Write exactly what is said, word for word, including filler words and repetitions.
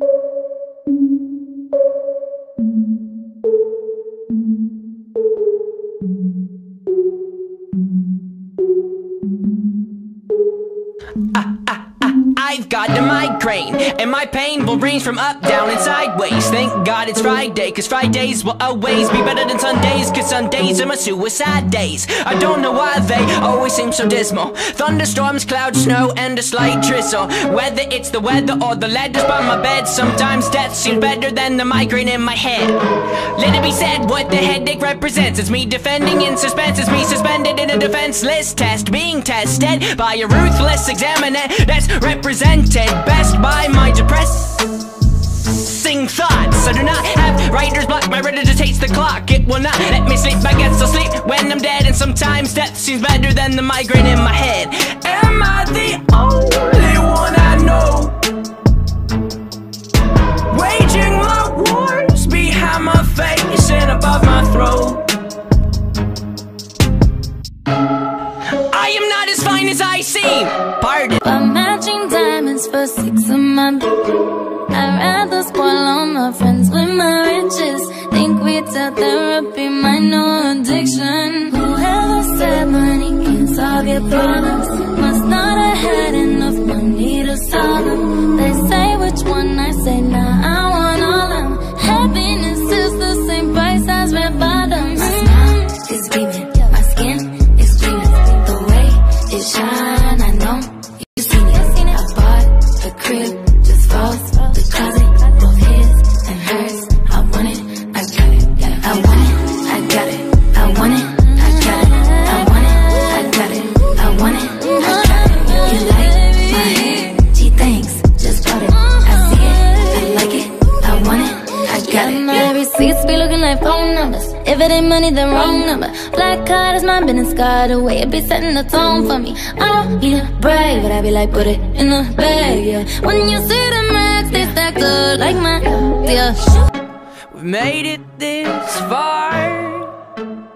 I've got a migraine, and my pain will range from up, down, and sideways. Thank God it's Friday, cause Fridays will always be better than Sundays, cause Sundays are my suicide days. I don't know why they always seem so dismal. Thunderstorms, clouds, snow, and a slight drizzle. Whether it's the weather or the letters by my bed, sometimes death seems better than the migraine in my head. Let it be said what the headache represents. It's me defending in suspense, it's me suspended in a defenseless test, being tested by a ruthless examiner that's represented best by my depressing thoughts. I do not have writer's block, my reader just hates the clock. It will not let me sleep, I guess I'll sleep when I'm dead. And sometimes death seems better than the migraine in my head. Am I the only one I know waging my wars behind my face and above my throat? I am not as fine as I seem, pardon. I'm matching diamonds for six of my people. I'd rather spoil all my friends with my riches. Think retail therapy might know addiction. Whoever said money can solve your problems must not have had enough money to solve them. They say which one, I say nah, I want all them. Happiness is the same price as red bottoms. My smile is beaming, my skin is gleaming. The way it shine, I know you seen it. I bought the crib, just falls, the closet, both his and hers. I want it, I got it, I want it, I got it, I want it, I got it, I want it, I got it, I want it, I got it. You like my hair? She thinks, just bought it. I see it, I like it, I want it, I got it. My receipts be looking like phone numbers. If it ain't money, then wrong number. Black card is my business scarred away. It be setting the tone for me. I don't need a brag, but I be like, put it in the bag, yeah. When you see the max, they stacked up like my, yeah. We've made it this far.